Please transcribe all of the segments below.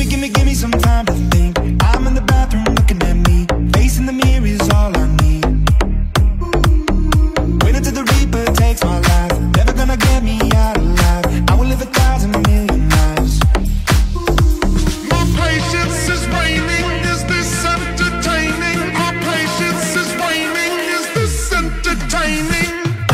Give me some time to think. I'm in the bathroom looking at me. Facing the mirror is all I need. Wait until the Reaper takes my life. Never gonna get me out alive. I will live 1,000,000,000 lives. My patience is waning. Is this entertaining? My patience is waning. Is this entertaining?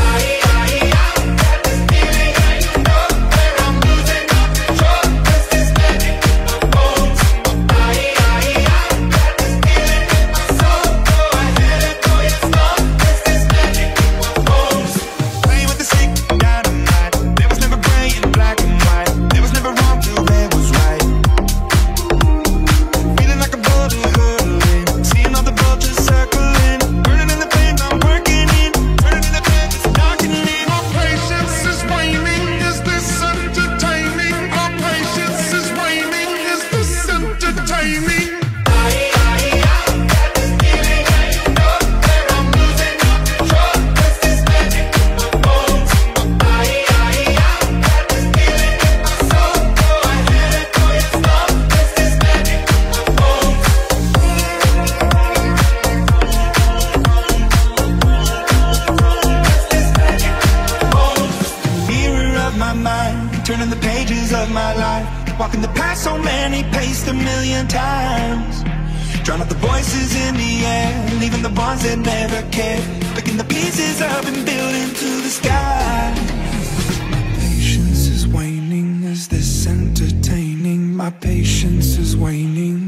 Turning the pages of my life, walking the path so many paced 1,000,000 times. Drown out the voices in the air, leaving the ones that never cared. Picking the pieces up and building to the sky. Patience is waning. Is this entertaining? My patience is waning.